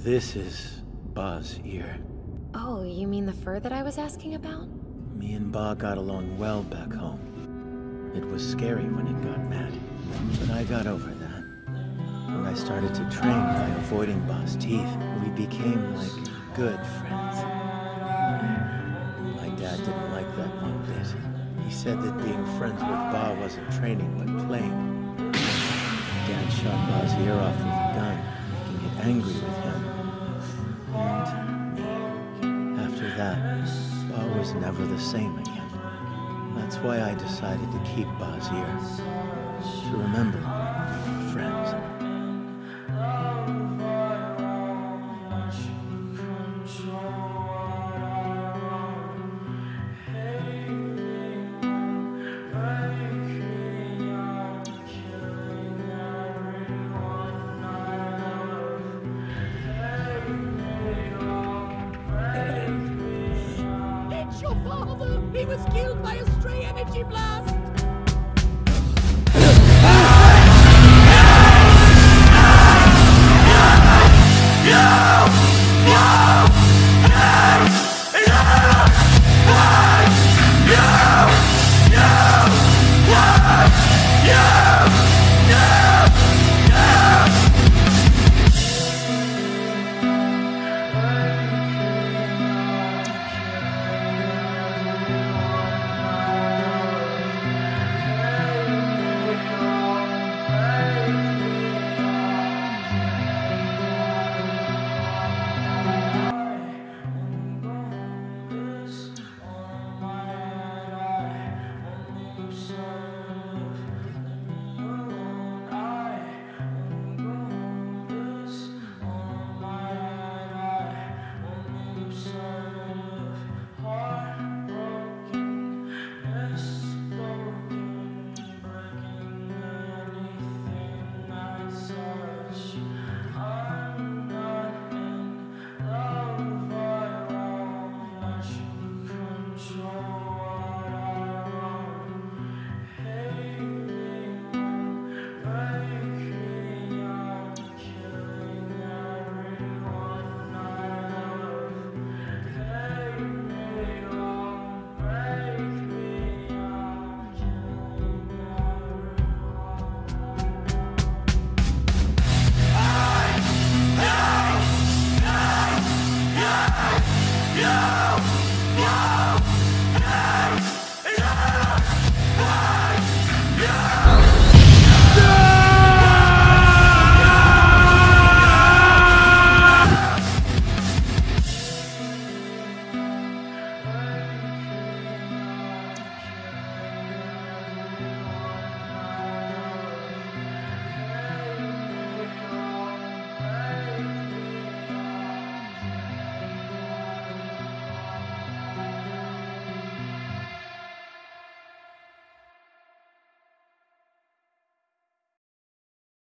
This is Ba's ear. Oh, you mean the fur that I was asking about? Me and Ba got along well back home. It was scary when it got mad, but I got over that. When I started to train by avoiding Ba's teeth, we became like good friends. My dad didn't like that one bit. He said that being friends with Ba wasn't training but playing. Dad shot Ba's ear off with a gun, making it angry with him. And me. After that, Ba was never the same again. That's why I decided to keep Ba's ear. To remember when we were friends. Your father! He was killed by a stray energy blast! No!